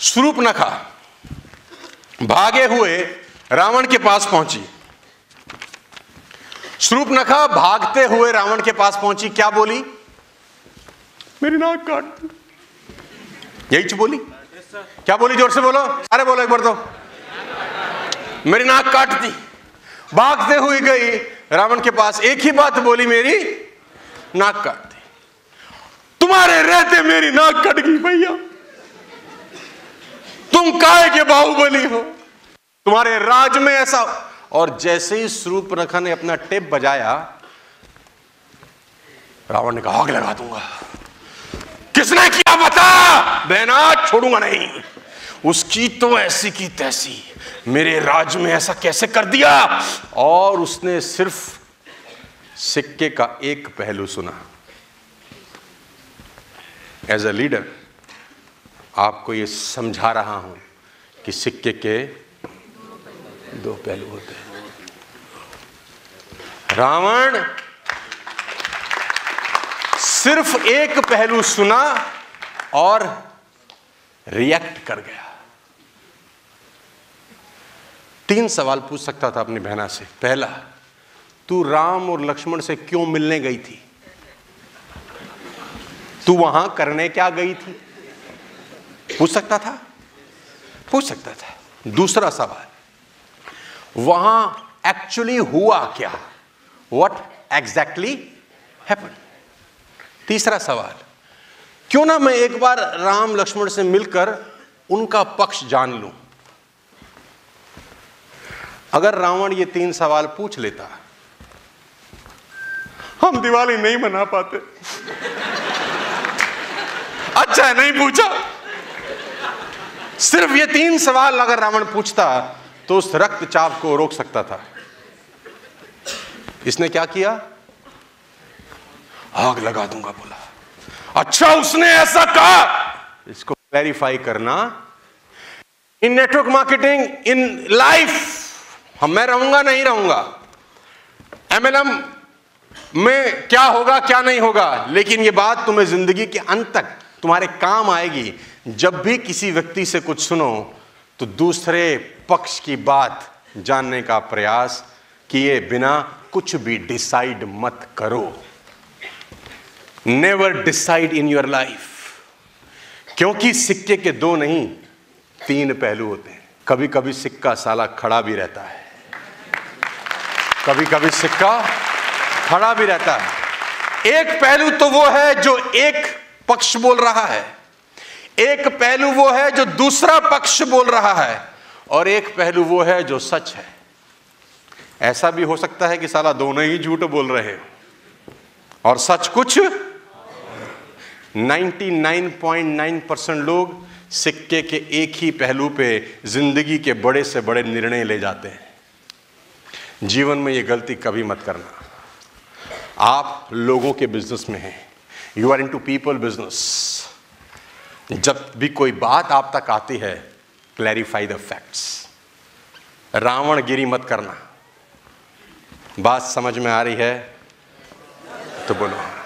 शूर्पणखा भागे हुए रावण के पास पहुंची। शूर्पणखा भागते हुए रावण के पास पहुंची, क्या बोली? मेरी नाक काट दी। यही बोली। क्या बोली? जोर से बोलो, अरे बोलो एक बार तो। मेरी नाक काट दी। भागते हुए गई रावण के पास, एक ही बात बोली, मेरी नाक काट दी। तुम्हारे रहते मेरी नाक कट गई भैया। तुम काहे के बाहुबली हो, तुम्हारे राज में ऐसा। और जैसे ही शूर्पणखा ने अपना टेप बजाया, रावण ने कहा आग लगा दूंगा। किसने किया बता? बहना छोड़ूंगा नहीं। उसकी तो ऐसी की तैसी, मेरे राज में ऐसा कैसे कर दिया। और उसने सिर्फ सिक्के का एक पहलू सुना। एज अ लीडर आपको यह समझा रहा हूं कि सिक्के के दो पहलू होते हैं। रावण सिर्फ एक पहलू सुना और रिएक्ट कर गया। 3 सवाल पूछ सकता था अपनी बहना से। पहला, तू राम और लक्ष्मण से क्यों मिलने गई थी? तू वहां करने क्या गई थी? पूछ सकता था, पूछ सकता था। दूसरा सवाल, वहां एक्चुअली हुआ क्या? What exactly happened? तीसरा सवाल, क्यों ना मैं एक बार राम लक्ष्मण से मिलकर उनका पक्ष जान लूं। अगर रावण ये 3 सवाल पूछ लेता, हम दिवाली नहीं मना पाते। अच्छा है नहीं पूछा। सिर्फ ये 3 सवाल अगर रावण पूछता तो उस रक्तचाप को रोक सकता था। इसने क्या किया? आग लगा दूंगा बोला। अच्छा, उसने ऐसा कहा। इसको क्लैरिफाई करना। In network marketing, in life, मैं रहूंगा नहीं रहूंगा, MLM में क्या होगा क्या नहीं होगा, लेकिन यह बात तुम्हें जिंदगी के अंत तक तुम्हारे काम आएगी। जब भी किसी व्यक्ति से कुछ सुनो तो दूसरे पक्ष की बात जानने का प्रयास किए बिना कुछ भी डिसाइड मत करो। Never decide in your life, क्योंकि सिक्के के 2 नहीं 3 पहलू होते हैं। कभी कभी सिक्का साला खड़ा भी रहता है, कभी कभी सिक्का खड़ा भी रहता है। एक पहलू तो वो है जो एक पक्ष बोल रहा है, एक पहलू वो है जो दूसरा पक्ष बोल रहा है, और एक पहलू वो है जो सच है। ऐसा भी हो सकता है कि साला दोनों ही झूठ बोल रहे हैं और सच कुछ। 99.9% लोग सिक्के के एक ही पहलू पे जिंदगी के बड़े से बड़े निर्णय ले जाते हैं। जीवन में ये गलती कभी मत करना। आप लोगों के बिजनेस में हैं, you are into people business. जब भी कोई बात आप तक आती है, क्लैरिफाई द फैक्ट्स। रावणगिरी मत करना। बात समझ में आ रही है तो बोलो।